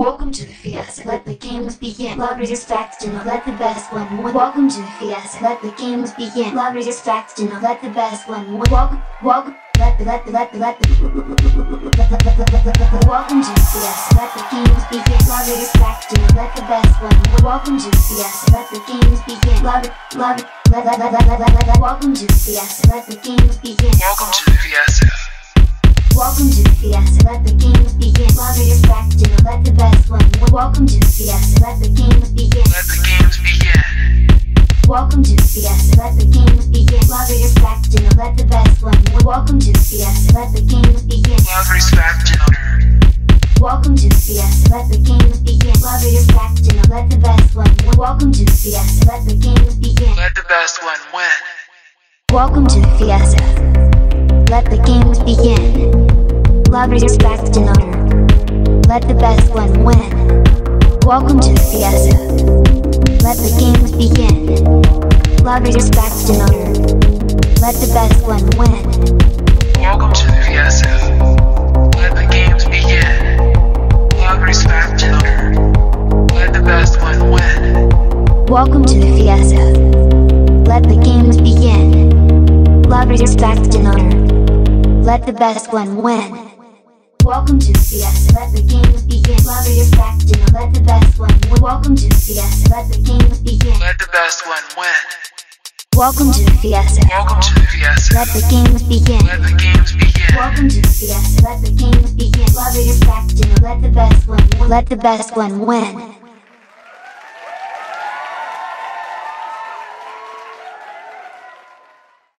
Welcome to the fiesta, let the games begin. Love is respect, and let the best one win. Welcome to the fiesta, let the games begin. Love is respect, and let the best one win. Welcome, let the welcome to the fiesta, let the games begin. Love is respect, and let the best one win. Welcome to the fiesta, let the games begin. Love it, welcome to the fiesta, let the games begin. Welcome to the fiesta. Welcome to the fiesta, let the games begin. Love is respect, and let the best one win. Welcome to the fiesta, let the games begin. Let the games begin. Welcome to the fiesta, let the games begin. Love is respect, and let the best one win. Welcome to the fiesta, let the games begin. Love, respect, and honor. Welcome to the fiesta, let the games begin. Love is respect, and let the best one win. Welcome to the fiesta, let the games begin. Let the best one win. Welcome to the fiesta, let the games begin. Love is respect and honor. Let the best one win. Welcome to the fiesta. Let the games begin. Love is respect and honor. Let the best one win. Welcome to the fiesta. Let the games begin. Love, respect, and honor. Let the best one win. Welcome to the fiesta. Let the games begin. Love is respect and honor. Let the best one win. Welcome to the fiesta, let the games begin. Love is respect, and let the best one win. Welcome to the fiesta, let the games begin. Let the best one win. Welcome to the fiesta. Welcome to the fiesta. Let the games begin. Let the games begin. Welcome to the fiesta, let the games begin. Love is respect, and let the best one win. Let the best one win.